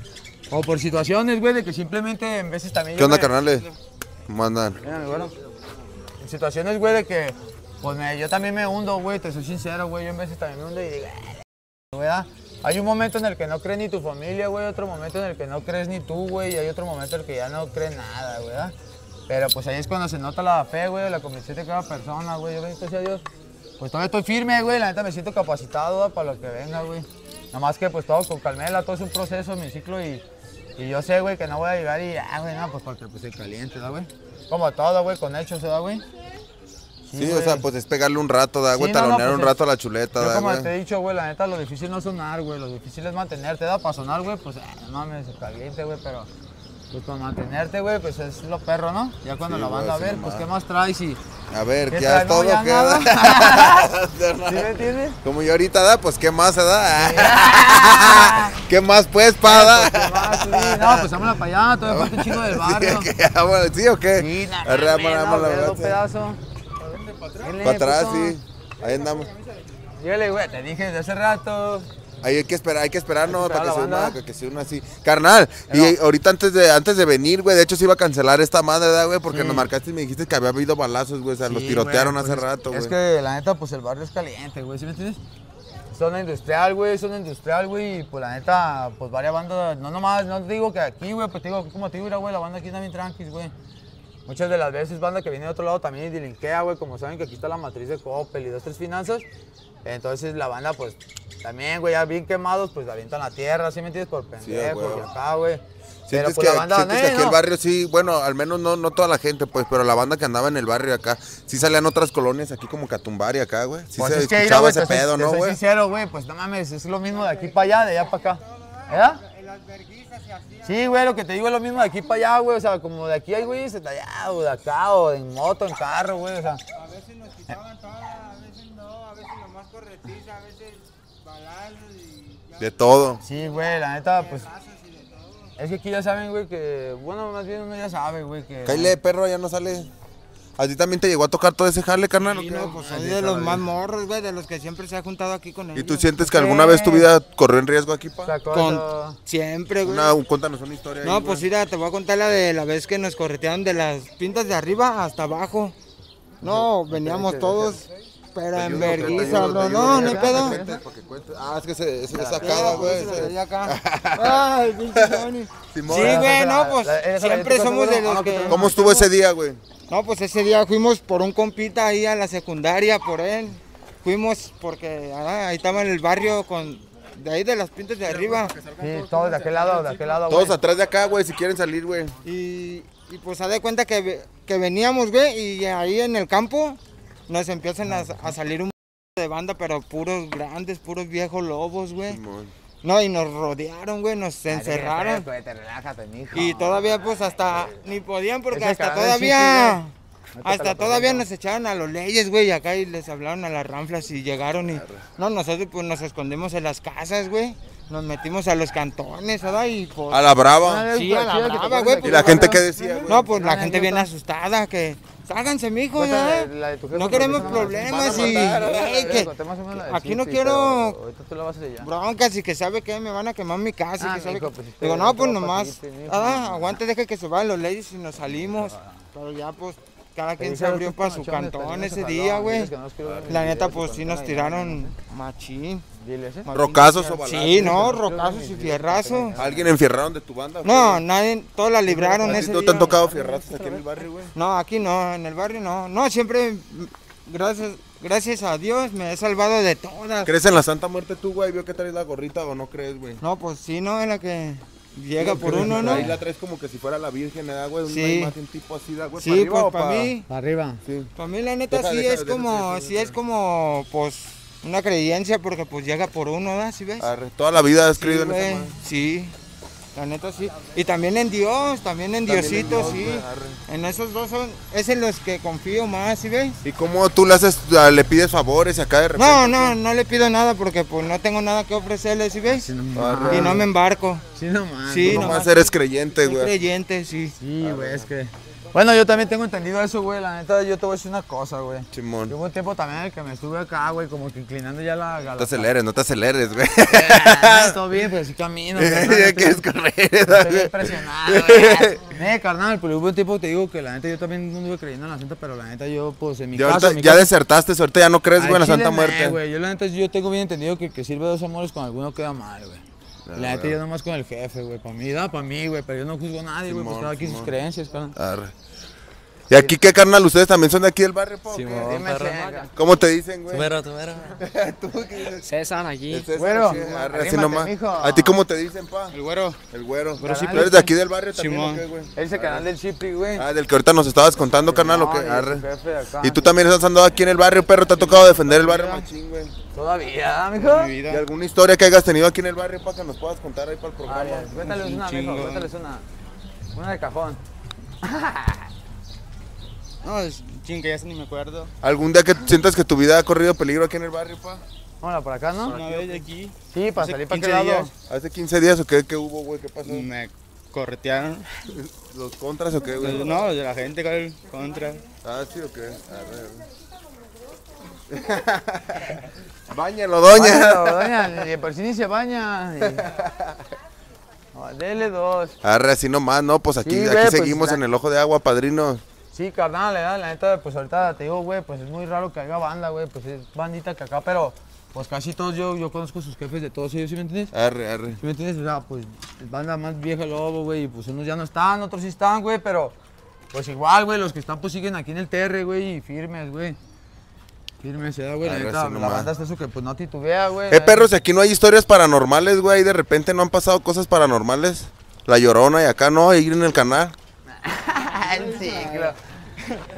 O por situaciones, güey, de que simplemente en veces también... ¿Qué onda, carnales? ¿Cómo andan? Mírame, bueno. En situaciones, güey, de que... Pues yo también me hundo, güey, te soy sincero, güey. Yo en veces también me hundo y digo... Güey, hay un momento en el que no crees ni tu familia, güey. Otro momento en el que no crees ni tú, güey. Y hay otro momento en el que ya no crees nada, güey. Pero pues ahí es cuando se nota la fe, güey, la convicción de cada persona, güey. Yo, bendito sea Dios, pues todavía estoy firme, güey. La neta me siento capacitado, ¿verdad? Para lo que venga, güey. Nada más que pues todo con calmela, todo es un proceso, mi ciclo. Y yo sé, güey, que no voy a llegar y, güey, no, pues porque pues se caliente, ¿verdad, güey? Como todo, güey, con hechos, ¿verdad, güey? Sí, o güey. sea, pues es pegarle un rato, da, güey, Sí, no, talonear pues un rato a la chuleta, Yo da, como te güey. he dicho, güey, la neta, lo difícil no es sonar, güey. Lo difícil es mantenerte, da para sonar, güey, pues, no mames, se caliente, güey, pero... Pues con mantenerte, güey, pues es lo perro, ¿no? Ya cuando Sí, la güey, banda, a sí, ver, nomás. pues, ¿qué más traes? Y... A ver, ¿Qué ¿qué traes? has todo No, ya queda? nada. ¿Sí me entiendes? Como yo ahorita da, pues qué más se da. ¿Qué más pues, pa, da? ¿Qué más? Sí, no, pues vámonos para allá, todavía falta un chico del barrio. ¿Sí o qué? Sí, nada, Arre, vámonos, un vámonos. pedazo. Para atrás, sí. Ahí andamos. Dígale, güey, te dije desde hace rato. Ahí hay que esperar, ¿no? Hay que Para esperar que la se banda. una, que se una así. Carnal, y ahorita antes de venir, güey, de hecho se iba a cancelar esta madre, ¿verdad, güey? Porque Sí. nos marcaste y me dijiste que había habido balazos, güey. O sea, los Sí, tirotearon güey, hace pues rato, güey. Es que la neta, pues el barrio es caliente, güey, ¿sí me entiendes? Zona industrial, güey, y pues la neta, pues varias bandas, no nomás, no te digo que aquí, güey, pues te digo, como te digo, mira, güey, la banda aquí está bien tranquis, güey. Muchas de las veces banda que viene de otro lado también delinquea, güey, como saben que aquí está la matriz de Coppel y 2, 3 finanzas. Entonces la banda, pues, también, güey, ya bien quemados, pues la avientan a la tierra, ¿sí me entiendes? Por pendejos güey. y acá, güey. Sientes pues, que, la banda, sientes que aquí no. el barrio sí, bueno, al menos no toda la gente, pues, pero la banda que andaba en el barrio acá, sí salían otras colonias aquí como Catumbari acá, güey. Sí Pues se es que, mira, escuchaba güey, ese pedo, te ¿no, soy güey? sincero, güey, pues no mames, es lo mismo de aquí para allá, de allá para acá. ¿Verdad? las verguizas se hacían. Sí, güey, lo que te digo es lo mismo de aquí para allá, güey. O sea, como de aquí hay güeyes de allá, o de acá, o en moto, en carro, güey. O sea, A veces nos quitaban todas, a veces no, a veces nomás corretiza, a veces balazos y ya. De todo. sí, güey, la neta, pues. Balazos y de todo. Es que aquí ya saben, güey, que. Bueno, más bien uno ya sabe, güey, que. Caile, perro, ya no sale. ¿A ti también te llegó a tocar todo ese jale, carnal? ¿O Sí, qué? no, pues soy de los más morros, güey, de los que siempre se ha juntado aquí con ellos. ¿Y tú sientes que alguna vez tu vida corrió en riesgo aquí, pa? Sacó Con eso. siempre, güey. Cuéntanos una historia. No, ahí, pues güey. mira, te voy a contar la de la vez que nos corretearon de las pintas de arriba hasta abajo. No, veníamos todos, pero en vergüenza, bro. No, no hay pedo. Ah, es que es sacada, güey. De acá. Ay, pinche Tony. Simón. Sí, güey, no, pues siempre somos de los que... ¿Cómo estuvo ese día, güey? No, pues ese día fuimos por un compita ahí a la secundaria, por él. Fuimos porque ahí estaba en el barrio de ahí de las pintas de arriba. Sí, todos de aquel lado, güey. Todos atrás de acá, güey, si quieren salir, güey. Y pues haz de cuenta que veníamos, güey, y ahí en el campo nos empiezan a salir un de banda, pero puros grandes, puros viejos lobos, güey. Simón. No, y nos rodearon, güey, nos encerraron. Güey, te relájate, mijo. Y todavía pues hasta ni podían porque Ese hasta canal todavía sí, hasta todavía nos echaron a los leyes, güey, acá y les hablaron a las ranflas y llegaron y no, nosotros pues nos escondimos en las casas, güey. Nos metimos a los cantones, ¿verdad? Y pues A la brava. sí, a la brava, güey. ¿Y pues, la gente qué decía, güey? no, pues la Ah, gente bien anécdota. asustada, que sálganse, mijo, Cuéntale, ya. la de tu jefe, No queremos porque problemas van a y matar, güey, que Conté más o menos la de aquí no Chipi, quiero pero ahorita tú la vas a hacer ya. broncas y que sabe que me van a quemar mi casa y Ah, que sabe mijo, que... pues, si Digo, te- no, pues todo nomás, paquete, mijo. aguante, deje que se vayan los leyes y nos salimos. Pero ya, pues, cada quien se abrió para su cantón ese día, güey. La neta, pues, sí nos tiraron machín. Diles, ¿eh? machín. ¿Rocazos o balazos? Sí, no, rocazos y fierrazos. ¿Alguien enfierraron de tu banda? o qué? No, nadie, todos la libraron ¿A ti ese no día. te han tocado fierrazos aquí en el barrio, güey? No, aquí no, en el barrio no. No, siempre, gracias a Dios, me he salvado de todas. ¿Crees en la Santa Muerte tú, güey? ¿Vio que traes la gorrita o no crees, güey? No, pues sí, no, en la que llega por uno, ¿no? Ahí la traes como que si fuera la Virgen, ¿verdad, güey? Sí. Una imagen tipo así, ¿da, güey? Sí, ¿Para arriba pues o para mí, Arriba. Sí. para mí la neta Deja, sí deja, es deja, como, deja, sí deja. es como, pues, una creencia porque pues llega por uno, ¿verdad? ¿Sí ves? Arre, toda la vida has Sí, creído en güey, esa madre. sí, la neta sí. Y también en Dios, también en También en Diosito, Dios, sí. güey, arre. En esos dos es en los que confío más, ¿sí ves? ¿Y cómo tú le haces, le pides favores y acá de repente? No le pido nada porque pues no tengo nada que ofrecerle, ¿sí ves? Arre. Y no me embarco. Sí, nomás. Sí, Tú nomás nomás eres creyente, soy güey. creyente, sí. Sí, güey, es que. Bueno, yo también tengo entendido eso, güey. La neta, yo te voy a decir una cosa, güey. Simón. Yo hubo un tiempo también en el que me estuve acá, güey, como que inclinando ya la No te aceleres, no te aceleres, güey. Todo bien, pero sí camino. Ya quieres correr, Estoy bien impresionado, güey. Carnal, pero hubo un tiempo que te digo que la neta yo también no anduve creyendo en la Santa, pero la neta yo, pues en mi Ya, caso. ahorita, en mi ya caso- desertaste, ahorita ya no crees, güey, en la Al chile, Santa nah, Muerte. güey. Yo la neta yo tengo bien entendido que el que sirve dos amores con alguno queda mal, güey. Y la neta güey. yo nomás con el jefe, güey. Para mí, para mí, güey. Pero yo no juzgo a nadie, güey. Pues Simón, cada quien sus Simón. creencias, carnal. Arre. ¿Y aquí qué, carnal? ¿Ustedes también son de aquí del barrio, po? o qué? Dime, Chenga. ¿Cómo te dicen, güey? Tú mero. ¿Tú qué dices? César aquí. ¿Es César? Güero. Sí, arre, así Arrímate, nomás. mijo. ¿A ti cómo te dicen, pa? El güero. El güero. Pero sí, ¿Tú eres de aquí del barrio también Simón. o qué, güey? Ese canal del Chipri, güey. Ah, del que ahorita nos estabas contando, carnal, o qué? No, y su Arre. jefe de acá. Y tú también has andado aquí en el barrio, perro, te ha tocado defender el barrio machín, güey. Todavía, mijo. Mi ¿Y vida. alguna historia que hayas tenido aquí en el barrio, pa, que nos puedas contar ahí para el programa? Arias, cuéntales Un una, mijo. chingo. Cuéntales una. Una de cajón. No, es ching, que ya ni me acuerdo. ¿Algún día que sientas que tu vida ha corrido peligro aquí en el barrio, pa? Vámonos por acá, ¿no? Una vez de aquí Sí, para hace salir para 15 aquel lado. días. ¿Hace 15 días o qué? ¿Qué hubo, güey? ¿Qué pasó? me corretearon. ¿Los contras o qué, güey? No, los de la gente contra. Ah, sí o qué. Arre. Báñalo, doña. Báñalo, doña. Y por si ni se baña. No, dele dos. Arre, así nomás, ¿no? Pues aquí, Sí, aquí güey, pues, seguimos la- en el ojo de agua, padrino. Sí, carnal, la neta, pues ahorita te digo, güey, pues es muy raro que haya banda, güey, pues es bandita que acá, pero pues casi todos yo conozco sus jefes de todos ellos, ¿sí me entiendes? Arre, arre. ¿Sí me entiendes? O sea, pues banda más vieja lobo, güey, y pues unos ya no están, otros sí están, güey, pero pues igual, güey, los que están pues siguen aquí en el TR, güey, y firmes, güey. Firmes, se da, güey, la Arre, neta, sí la nomás. banda está eso que pues no titubea, güey. Perros, aquí no hay historias paranormales, güey. Ahí de repente no han pasado cosas paranormales. La Llorona y acá no, ir en el canal. El ciclo. No mames.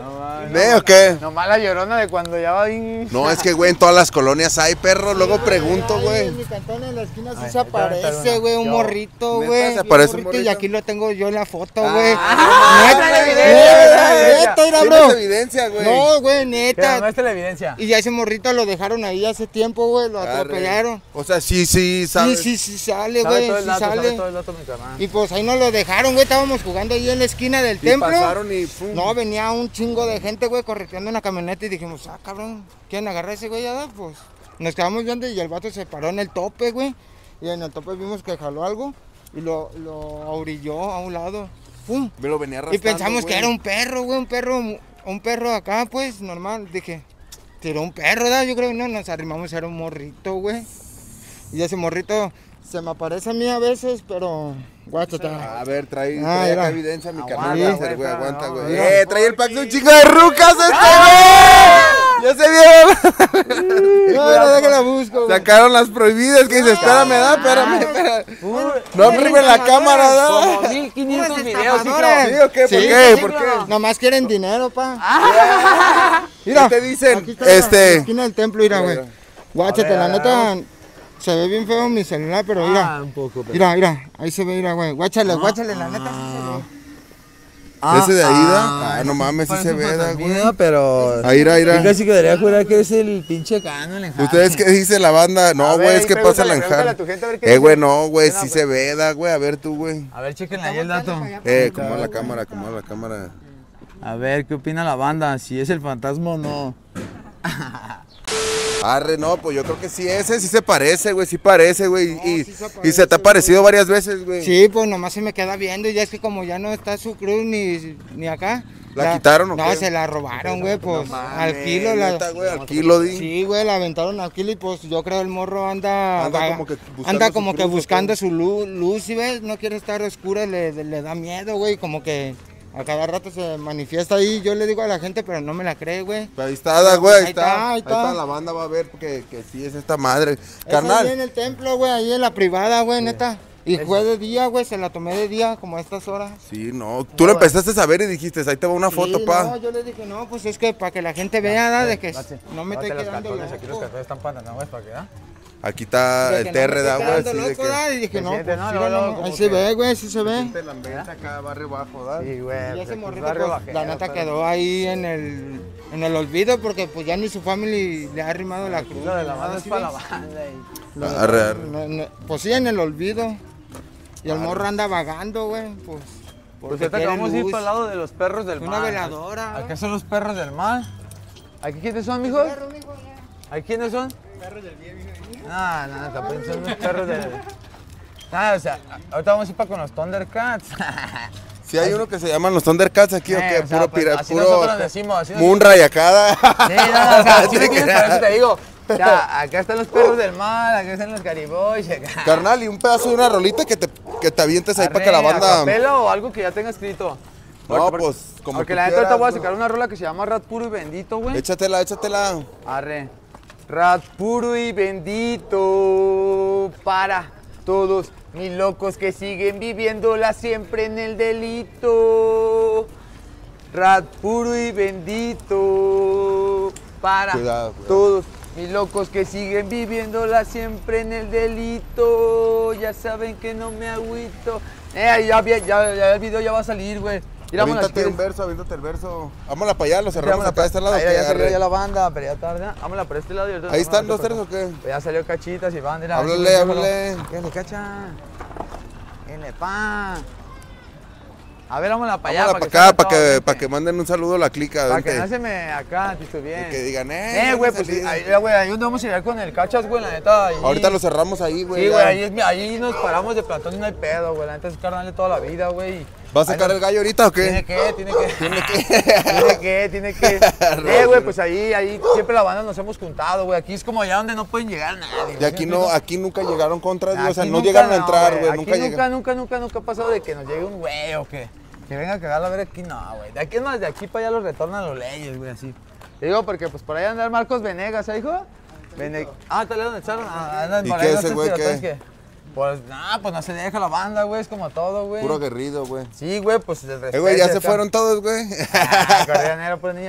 ¿Ve o qué? Nomás la llorona de cuando ya va bien. No, es que, güey, en todas las colonias hay perro. Luego pregunto, Ahí güey. En mi cantón, en la esquina, sí Ay, se ahí te va a aparece, aventar güey, un una. morrito, ¿Neta güey. se bien aparece un Y morrito? aquí lo tengo yo en la foto, Ah, güey. muestra la evidencia, Neta, mira, ¿Tienes bro. evidencia, güey? No, güey, Pero neta. muestra la evidencia. Y ya ese morrito lo dejaron ahí hace tiempo, güey, lo Arre. atropellaron. O sea, sí, Sí, ¿sabes? sí, sí sale, Sabe güey, todo el sí dato, sabe sale. todo el dato, mi carnal. Y pues ahí nos lo dejaron, güey, estábamos jugando ahí en la esquina del Y templo. pasaron y pum. No, venía un chingo de gente, güey, correteando en la camioneta y dijimos, ah, cabrón, ¿quieren agarrar a ese güey ya? Pues nos quedamos viendo y el vato se paró en el tope, güey. Y en el tope vimos que jaló algo y lo orilló a un lado. ¡Pum! Me lo venía Y arrastrando, pensamos güey. que era un perro, güey, un perro acá, pues, normal. Dije, tiró un perro, ¿verdad? Yo creo que no, nos arrimamos, era un morrito, güey. Y ese morrito se me aparece a mí a veces, pero guáchate. A ver, trae Ah, acá mira. evidencia, mi Aguanta, carnal. güey, Láser, güey, pero aguanta, no, güey. mira. Trae el pack de un chingo de rucas este, güey. Ya se vieron. No, no, déjala busco, güey. Sacaron las prohibidas que dice, espérame, da, espérame. No arriba la cámara, da. Como 1500 Puros videos, estafadores. ¿Sí o qué? ¿Por Sí, qué? sí, ¿Por qué? Nomás quieren dinero, pa. ¿Qué te dicen? Aquí está la esquina del templo, mira, güey. Mira. Guáchate, A la ver, neta, se ve bien feo mi celular, pero mira. un poco, pero. Mira, ahí se ve, mira, güey. Guáchale, la neta sí se ve. ¿Ese de ahí, da? Ah, no mames, sí se ve, da, güey. Pero. Ahí, Yo ira. casi quedaría jurar que es el pinche cano, el enjambre. ¿Ustedes qué dice la banda? No, A ver, güey, es que pasa la pregúntale a enjar. tu gente a ver qué Güey, dice. no, güey, No, sí pues. se ve, da, güey. A ver tú, güey. A ver, chequen ahí el dato. Como la cámara, como la cámara. A ver, ¿qué opina la banda? Si es el fantasma o no. Arre, no, pues yo creo que sí, ese sí se parece, güey, sí parece, güey. No, Y, sí se y se parece, te ha parecido varias veces, güey. Sí, pues nomás se me queda viendo y ya es que como ya no está su cruz ni acá. ¿La ya- quitaron o no, qué? se la robaron, güey, pues Mames, al kilo. neta, güey, al kilo, di. Sí, güey, la aventaron al kilo y pues yo creo el morro anda Anda como que buscando anda su como que cruz, ¿o buscando qué? su luz, ¿sí ves? No quiere estar oscura, le da miedo, güey, como que a cada rato se manifiesta ahí. Yo le digo a la gente, pero no me la cree, güey. Pero ahí está, da, güey, ahí Ahí está. está, ahí Ahí está. está, la banda va a ver que sí es esta madre. Es ahí en Carnal, el templo, güey, ahí en la privada, güey, neta. Y fue de día, güey, se la tomé de día, como a estas horas. sí, no. Tú lo empezaste a saber y dijiste, ahí te va una foto, Sí, pa. No, yo le dije, no, pues es que para que la gente vea, ¿da? De que no me estoy quedando Aquí los loco. cartones están pantanos, ¿para qué da? Aquí está De el que no me TR, estoy da, güey, quedando así de loco, que... ¿da? Y dije, Se no, siente, pues ¿no? mira, Luego, no, luego, ahí como se que- ve, güey, sí se ve. el ambiente acá, barrio bajo, da. Sí, güey. Y pues, ese aquí morrito, barrio pues, bajero, la neta pero- quedó ahí en el olvido porque pues ya ni su familia le ha arrimado la cruz. Lo de la ni banda nada, es ¿sí para la ves? banda. Lo de- Arre, arre. Pues sí, en el olvido. Y el morro anda vagando, güey, pues. Pues porque ahorita que quiere vamos a ir luz. para el lado de los perros del Una mar. veladora. ¿A qué son los perros del mar? ¿Aquí quiénes son, mijos? ¿Aquí quiénes son? Perros del bien, no, tampoco son los perros del... O sea, ahorita vamos a ir para con los Thundercats. Si hay uno que se llaman los Thundercats aquí, o qué, o sea, puro pues, pira, así puro nosotros decimos, así nos- Munra y acá. Sí, no, o sea, así Sí, me tienes, que- por eso te digo. O sea, acá están los perros del mar, acá están los cariboys, acá. Carnal, y un pedazo de una rolita que te avientes ahí para que la Arre, banda... ¿acapela o algo que ya tenga escrito? No, Porque- pues, como Porque tú la neta ahorita quieras, voy a ¿no? sacar una rola que se llama Rat Puro y Bendito, güey. Échatela. Arre. Rat puro y bendito para todos mis locos que siguen viviéndola siempre en el delito. Rat puro y bendito para Cuidado. todos mis locos que siguen viviéndola siempre en el delito. Ya saben que no me agüito. Ya el video ya va a salir, güey. Mira, vámonos, si quieres. Aviéntate el verso. Vámonos para allá, lo cerramos Vámonos acá de este lado. Ahí ¿qué? ya salió Arre. ya la banda, pero ya tarde. Vámonos por este lado y ahorita Ahí nos están vamos los a tres, ¿o qué? Pues ya salió Cachitas y van. Mira, Háblale, háblale. Déjale, cacha. Déjale, pa. A ver, vámonos para allá. Vámonos para acá, para que manden un saludo a la clica. Para que vente. no se me acá, estoy bien. Que digan, Güey, pues ahí, güey, ahí donde vamos a llegar con el Cachas, güey, la neta. Ahí. Ahorita lo cerramos ahí, güey. Sí, ya. güey, ahí nos paramos de plantón y no hay pedo, güey. La neta es carnal de toda la vida, güey. ¿Va a sacar el gallo ahorita o qué? Tiene que. Tiene que. Güey, pues ahí siempre la banda nos hemos juntado, güey. Aquí es como allá donde no pueden llegar nadie. Y aquí no, aquí nunca llegaron contras, güey. O sea, Aquí no nunca, llegaron a entrar, güey. Aquí Nunca llegaron. nunca ha pasado de que nos llegue un güey o que venga a cagarla a ver aquí, no, güey. De aquí es más, de aquí para allá los retornan los leyes, güey, así. Te digo porque pues por ahí anda el Marcos Venegas, ¿eh, hijo? Tal vez donde echaron, andan ¿Y por qué ahí, ese no güey, sé, qué? pero es que, pues no se deja la banda, güey, es como todo, güey. Puro aguerrido, güey. Sí, güey, pues el respeto. Güey, ya se acá. fueron todos, güey. Corrianero, pues niña.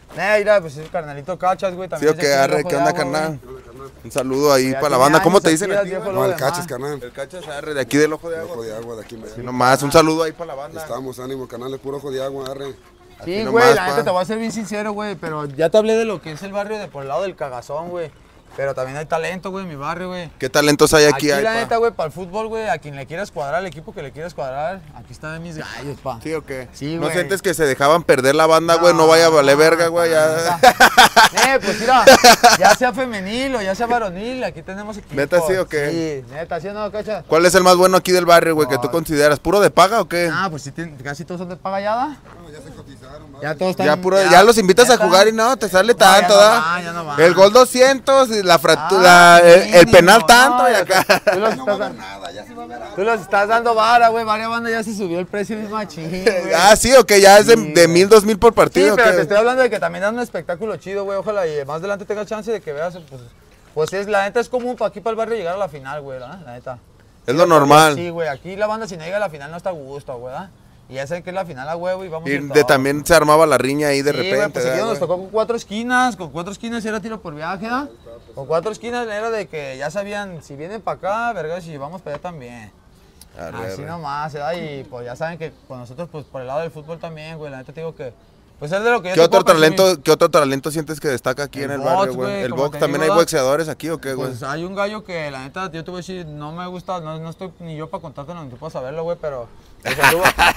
Mira, pues el carnalito Cachas, güey. Sí, También o que arre, ¿qué onda, carnal? Un saludo ahí Ya para la tiene banda. ¿Cómo años te dicen aquí, aquí? viejo, güey? lo No, el demás. Cachas, canal. El Cachas arre, de aquí del Ojo de Agua. Ojo de agua de aquí, Sí, nomás, un saludo ahí para la banda. Estamos, ánimo, canal de puro ojo de agua, arre. Sí, Aquí güey, nomás, la pa. neta te voy a ser bien sincero, güey, pero ya te hablé de lo que es el barrio de por el lado del Cagazón, güey. Pero también hay talento, güey, en mi barrio, güey. ¿Qué talentos hay aquí? Aquí la pa? neta, güey, para el fútbol, güey, a quien le quieras cuadrar, al equipo que le quieras cuadrar, aquí están mis gallos, pa. ¿Sí o qué? Sí, ¿No güey. sientes que se dejaban perder la banda, güey? No vaya a valer verga, güey. Ya. Pues mira, ya sea femenil o ya sea varonil, aquí tenemos equipo. ¿Neta sí o qué? Sí, neta, ¿sí o no, Cacha? ¿Cuál es el más bueno aquí del barrio, güey, que tú No. consideras? ¿Puro de paga o qué? Ah, pues sí, casi todos son de pagallada. No, ya se cotizaron, Ya todos están. Ya, ya los invitas a ¿neta? jugar y no, te sale No, tanto, ya no ¿da? van, ya no van. El gol 200, y la fractura, el mínimo, penal tanto no, y acá. Tú los, No va a estás, haber nada, ya se va a ver algo. tú los estás dando vara, güey. Varias bandas ya se subió el precio mismo machín, güey. Ah, sí, o que ya es de, Sí, de güey. 1000, 2000 por Sí, partido. pero ¿qué? te estoy hablando de que también dan un espectáculo chido, güey. Ojalá y más adelante tengas chance de que veas, pues es, la neta es común para aquí para el barrio llegar a la final, güey, ¿verdad? La neta. Es lo normal. Sí, güey, aquí la banda si no llega a la final no está a gusto, güey, ¿verdad? Y ya saben que es la final a huevo y vamos a Y ir de, todos. también se armaba la riña ahí de Sí, güey, repente. pues seguido ¿verdad, nos tocó con cuatro esquinas era tiro por viaje, ¿da? Con 4 esquinas era de que ya sabían, si vienen para acá, verga, si vamos para allá también. güey? Arre, Así arre. nomás, ¿verdad? Y pues ya saben que con nosotros, pues por el lado del fútbol también, güey, la neta te digo que, pues es de lo que yo ¿Qué te otro puedo presumir. talento, qué otro talento sientes que destaca aquí en El el barrio, box, güey? güey, El como box, te también digo, hay ¿da? boxeadores aquí o qué, güey? Pues hay un gallo que la neta, yo te voy a decir, no me gusta, no estoy ni yo para contártelo, ni tú para saberlo, güey, pero... o sea,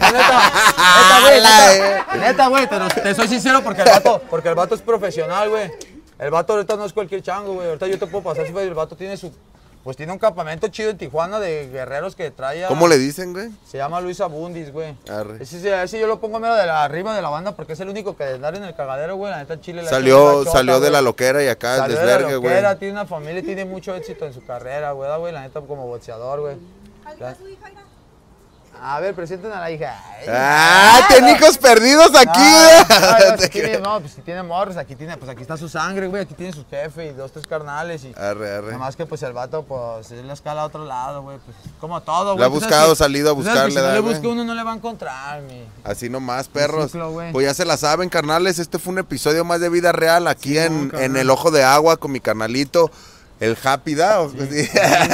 neta, güey, te soy sincero porque el vato es profesional, güey. El vato ahorita no es cualquier chango, güey. Ahorita yo te puedo pasar, el vato tiene pues tiene un campamento chido en Tijuana de guerreros que trae. ¿Cómo le dicen, güey? Se llama Luis Abundis, güey. Arre. Ese yo lo pongo medio de arriba de la banda porque es el único que de andar en el cagadero, güey. La neta, Chile Salió de la loquera y acá el Salió de desvergue, la güey. loquera, tiene una familia y tiene mucho éxito en su carrera, güey, la neta como boxeador, güey. Ahí va su hija, mira. A ver, presenten a la hija. Ay, ¡Ah! ¡Tiene hijos perdidos aquí, güey! No, pues si tiene morros, aquí está su sangre, güey, aquí tiene su jefe y 2, 3 carnales y... Arre, arre. Nada más que pues el vato, pues, él la escala a otro lado, güey, pues, como todo, güey. Le ha Tú sabes buscado, que- salido a tú sabes que buscarle, si no da, le güey. busca uno, no le va a encontrar, mi... Así nomás, perros. ciclo, güey. Pues ya se la saben, carnales. Este fue un episodio más de Vida Real aquí en carnal. el Ojo de Agua con mi carnalito, el Happy, ¿da? Sí.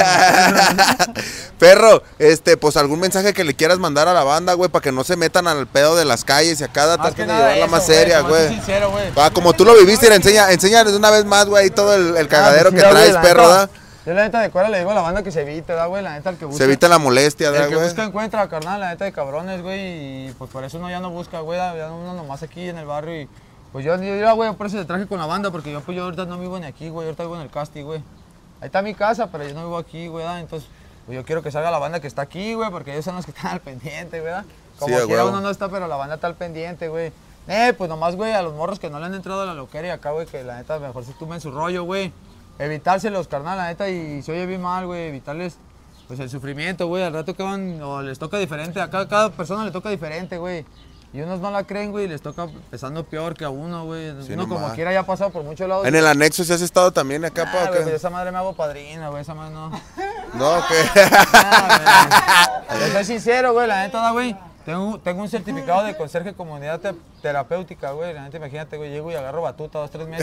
Perro, pues algún mensaje que le quieras mandar a la banda, güey, para que no se metan al pedo de las calles y acá Más traten que de nada llevarla eso, más seria, como soy güey. sincero, güey. Como tú lo viviste, enséñales una vez más, güey, todo el cagadero pues, que sí, güey, traes, la perro, neta, ¿da? Yo la neta de cuál le digo a la banda que se evite, da, güey, la neta el que busca. Se evita la molestia, ¿da, El que güey? busca encuentra, carnal, la neta de cabrones, güey, y pues por eso uno ya no busca, güey, ya uno nomás aquí en el barrio y pues yo güey, por eso te traje con la banda, porque yo ahorita no vivo ni aquí, güey, ahorita vivo en el Casti, güey. Ahí está mi casa, pero yo no vivo aquí, güey, entonces pues yo quiero que salga la banda que está aquí, güey, porque ellos son los que están al pendiente, güey, como Sí, a quiera huevo. uno no está, pero la banda está al pendiente, güey. Pues nomás, güey, a los morros que no le han entrado a la loquera y acá, güey, que la neta mejor se tumben su rollo, güey. Evitárselos, carnal, la neta, y se oye bien mal, güey, evitarles, pues, el sufrimiento, güey, al rato que van, o les toca diferente, a cada persona le toca diferente, güey. Y unos no la creen, güey, y les toca pesando peor que a uno, güey. Sí, Uno como nomás. quiera ya ha pasado por muchos lados. En el anexo, ¿sí has estado también acá, Ah, pa? güey, ¿o pues qué? esa madre me hago padrina, güey, esa madre no. No, ¿qué? Yo soy sincero, güey, la neta, güey. Tengo un certificado de conserje comunidad terapéutica, güey. La neta, imagínate, güey, llego y agarro batuta 2, 3 meses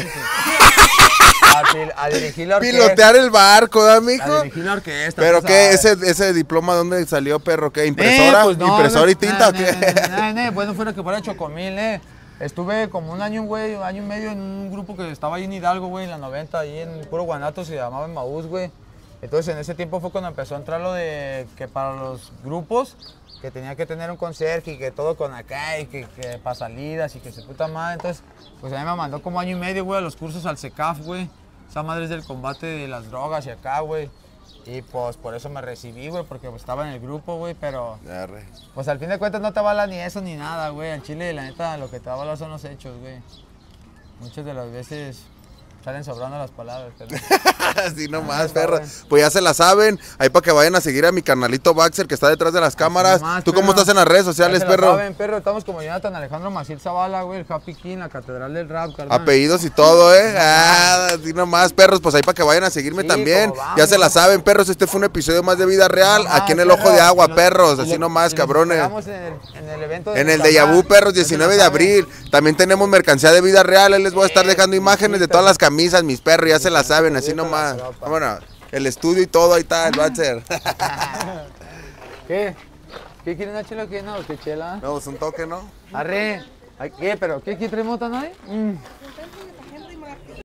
y a dirigir la orquesta. Pilotear el barco, ¿da, mijo? A dirigir la orquesta. ¿Pero tú qué? sabes. ¿Ese diploma dónde salió, perro? ¿Qué? ¿Impresora? Pues no, ¿Impresora y no, tinta o no, qué? Bueno, fuera que fuera Chocomil, Estuve como un año, güey, año y medio en un grupo que estaba ahí en Hidalgo, güey, en la 90, ahí en puro Guanato, se llamaba Maús, güey. Entonces en ese tiempo fue cuando empezó a entrar lo de que para los grupos, que tenía que tener un conserje y que todo con acá y que para salidas y que se puta madre. Entonces, pues a mí me mandó como año y medio, güey, a los cursos al CECAF, güey. Esa madre es del combate de las drogas y acá, güey. Y pues por eso me recibí, güey, porque pues, estaba en el grupo, güey, pero Arre. pues al fin de cuentas no te avala ni eso ni nada, güey. En Chile, la neta, lo que te avala son los hechos, güey. Muchas de las veces Salen sobrando las palabras, pero... Así nomás, perro. Pues ya se la saben. Ahí para que vayan a seguir a mi carnalito Baxter que está detrás de las cámaras. nomás, ¿Tú cómo perro. estás en las redes Ya sociales, se la perro? saben, perro. Estamos como Jonathan Alejandro Maciel Zavala, güey, el Happy King, la catedral del rap, carnal. Apellidos y todo, así nomás, perros. Pues ahí para que vayan a seguirme Sí, también. como vamos. Ya se la saben, perros. Este fue un episodio más de Vida Real. Nomás, Aquí en el perro. Ojo de Agua, Y los- perros. y Así los- nomás, y los cabrones. esperamos en el evento En el Santa de Yabú, Fe. perros, Ya se la 19 de saben. abril. También tenemos mercancía de Vida Real. Ahí les voy a estar dejando imágenes de todas las camisas, mis perros. Ya se la saben, así nomás. Bueno, el estudio y todo, ahí está, el Baxter. ¿Qué? ¿Qué quieren una chela o qué no? ¿Qué chela? No, es un toque, ¿no? Arre. Ay, ¿qué? ¿Pero qué? ¿Quién trae mota, nadie?